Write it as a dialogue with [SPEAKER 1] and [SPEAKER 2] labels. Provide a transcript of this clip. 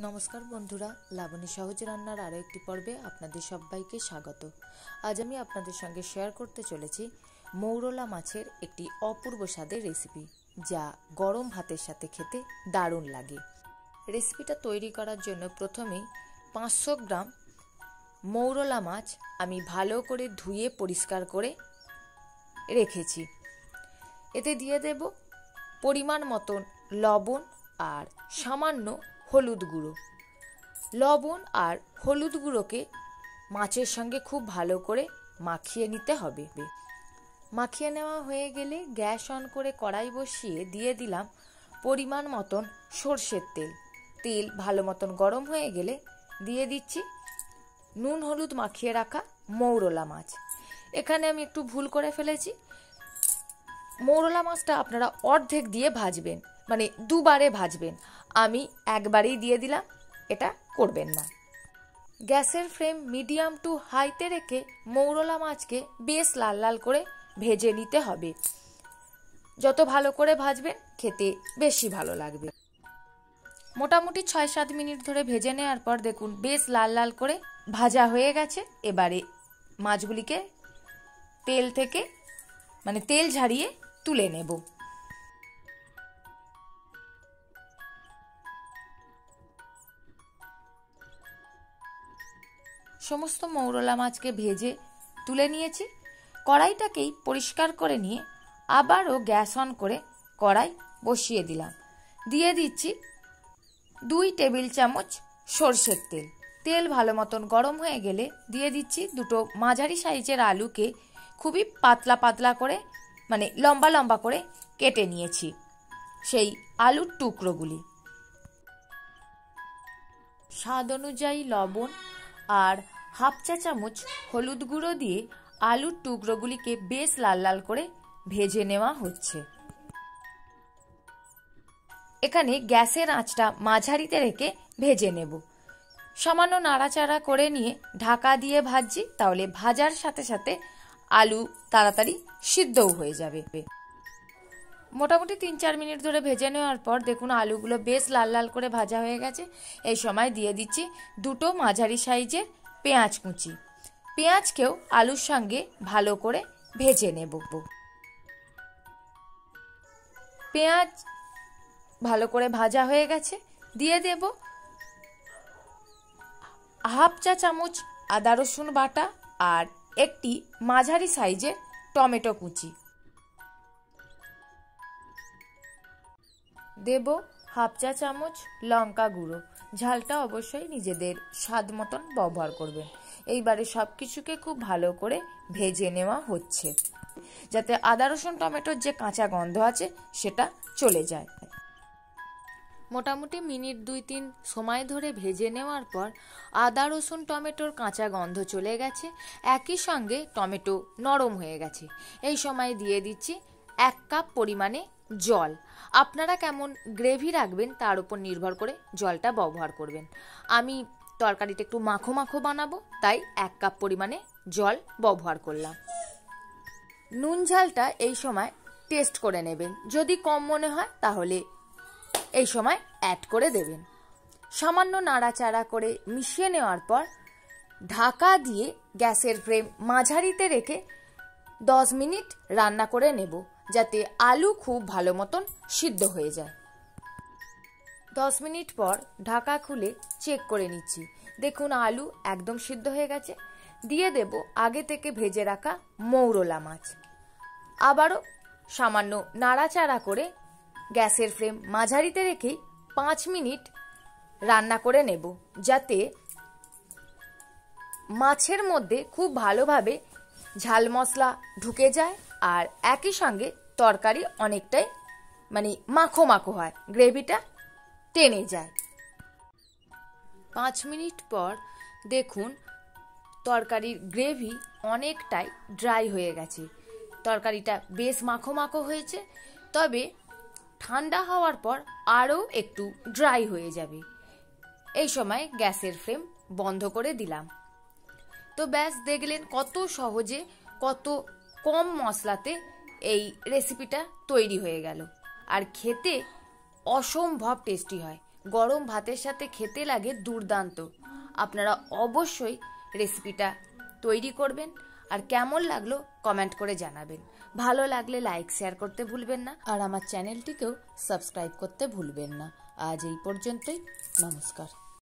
[SPEAKER 1] নমস্কার বন্ধুরা, লাবণী সহজ রান্নার আরও একটি পর্বে আপনাদের সবাইকে স্বাগত। আজ আমি আপনাদের সঙ্গে শেয়ার করতে চলেছি মৌরলা মাছের একটি অপূর্ব স্বাদের রেসিপি, যা গরম ভাতের সাথে খেতে দারুণ লাগে। রেসিপিটা তৈরি করার জন্য প্রথমেই 500 গ্রাম মৌরলা মাছ আমি ভালো করে ধুয়ে পরিষ্কার করে রেখেছি। এতে দিয়ে দেব পরিমাণ মতন লবণ আর সামান্য হলুদ গুঁড়ো। লবণ আর হলুদ গুঁড়োকে মাছের সঙ্গে খুব ভালো করে মাখিয়ে নিতে হবে। মাখিয়ে নেওয়া হয়ে গেলে গ্যাস অন করে কড়াই বসিয়ে দিয়ে দিলাম পরিমাণ মতন সর্ষের তেল। তেল ভালো মতন গরম হয়ে গেলে দিয়ে দিচ্ছি নুন হলুদ মাখিয়ে রাখা মৌরলা মাছ। এখানে আমি একটু ভুল করে ফেলেছি। মৌরলা মাছটা আপনারা অর্ধেক দিয়ে ভাজবেন, মানে দুবারে ভাজবেন। আমি একবারেই দিয়ে দিলাম, এটা করবেন না। গ্যাসের ফ্লেম মিডিয়াম টু হাইতে রেখে মৌরলা মাছকে বেশ লাল লাল করে ভেজে নিতে হবে। যত ভালো করে ভাজবেন খেতে বেশি ভালো লাগবে। মোটামুটি 6-7 মিনিট ধরে ভেজে নেওয়ার পর দেখুন বেশ লাল লাল করে ভাজা হয়ে গেছে। এবারে মাছগুলিকে তেল থেকে তেল ঝারিয়ে তুলে নেব। সমস্ত মৌরলা মাছকে ভেজে তুলে নিয়েছি। কড়াইটাকেই পরিষ্কার করে নিয়ে আবারও গ্যাস অন করে কড়াই বসিয়ে দিলাম। দিয়ে দিচ্ছি 2 টেবিল চামচ সর্ষের তেল। তেল ভালো মতন গরম হয়ে গেলে দিয়ে দিচ্ছি দুটো মাঝারি সাইজের আলুকে খুবই পাতলা পাতলা করে লম্বা লম্বা করে কেটে নিয়েছি। সেই আলুর টুকরোগুলি স্বাদ অনুযায়ী লবণ আর হাফ চা চামচ হলুদ গুঁড়ো দিয়ে আলুর টুকরোগুলিকে বেশ লাল লাল করে ভেজে নেওয়া হচ্ছে। এখানে গ্যাসের আঁচটা মাঝারিতে রেখে ভেজে নেব। সামান্য নাড়াচাড়া করে নিয়ে ঢাকা দিয়ে ভাজছি, তাহলে ভাজার সাথে সাথে আলু তাড়াতাড়ি সিদ্ধও হয়ে যাবে। মোটামুটি 3-4 মিনিট ধরে ভেজে নেওয়ার পর দেখুন আলুগুলো বেশ লাল লাল করে ভাজা হয়ে গেছে। এই সময় দিয়ে দিচ্ছি দুটো মাঝারি সাইজের পেঁয়াজ কুচি। পেঁয়াজকেও আলুর সঙ্গে ভালো করে ভেজে নেব। পেঁয়াজ ভালো করে ভাজা হয়ে গেছে। দিয়ে দেব হাফ চা চামচ আদা রসুন বাটা আর একটি মাঝারি সাইজের টমেটো কুচি। দেব হাফ চা চামচ লঙ্কা গুঁড়ো। ঝালটা অবশ্যই নিজেদের স্বাদ মতন ব্যবহার করবেন। এইবারে সব কিছুকে খুব ভালো করে ভেজে নেওয়া হচ্ছে, যাতে আদা রসুন টমেটোর যে কাঁচা গন্ধ আছে সেটা চলে যায়। মোটামুটি মিনিট 2-3 সময় ধরে ভেজে নেওয়ার পর আদা রসুন টমেটোর কাঁচা গন্ধ চলে গেছে। একই সঙ্গে টমেটো নরম হয়ে গেছে। এই সময় দিয়ে দিচ্ছি 1 কাপ পরিমাণে জল। আপনারা কেমন গ্রেভি রাখবেন তার উপর নির্ভর করে জলটা ব্যবহার করবেন। আমি তরকারিটা একটু মাখো মাখো বানাবো, তাই 1 কাপ পরিমাণে জল ব্যবহার করলাম। নুন ঝালটা এই সময় টেস্ট করে নেবেন। যদি কম মনে হয় তাহলে এই সময় অ্যাড করে দেবেন। সামান্য নাড়াচাড়া করে মিশিয়ে নেওয়ার পর ঢাকা দিয়ে গ্যাসের ফ্লেম মাঝারিতে রেখে 10 মিনিট রান্না করে নেব, যাতে আলু খুব ভালো মতন সিদ্ধ হয়ে যায়। 10 মিনিট পর ঢাকা খুলে চেক করে নিচ্ছি। দেখুন আলু একদম সিদ্ধ হয়ে গেছে। দিয়ে দেব আগে থেকে ভেজে রাখা মৌরলা মাছ। আবারও সামান্য নাড়াচাড়া করে গ্যাসের ফ্লেম মাঝারিতে রেখেই 5 মিনিট রান্না করে নেব, যাতে মাছের মধ্যে খুব ভালোভাবে ঝাল মশলা ঢুকে যায় আর একই সঙ্গে তরকারি অনেকটাই মাখো মাখো হয়, গ্রেভিটা টেনে যায়। 5 মিনিট পর দেখুন তরকারির গ্রেভি অনেকটাই ড্রাই হয়ে গেছে। তরকারিটা বেশ মাখো মাখো হয়েছে, তবে ঠান্ডা হওয়ার পর আরও একটু ড্রাই হয়ে যাবে। এই সময় গ্যাসের ফ্লেম বন্ধ করে দিলাম। তো ব্যাস, দেখলেন কত সহজে কত কম মশলাতে এই রেসিপিটা তৈরি হয়ে গেল। আর খেতে অসম্ভব টেস্টি হয়। গরম ভাতের সাথে খেতে লাগে দুর্দান্ত। আপনারা অবশ্যই রেসিপিটা তৈরি করবেন আর কেমন লাগলো কমেন্ট করে জানাবেন। ভালো লাগলে লাইক শেয়ার করতে ভুলবেন না আর আমার চ্যানেলটিকেও সাবস্ক্রাইব করতে ভুলবেন না। আজ এই পর্যন্তই, নমস্কার।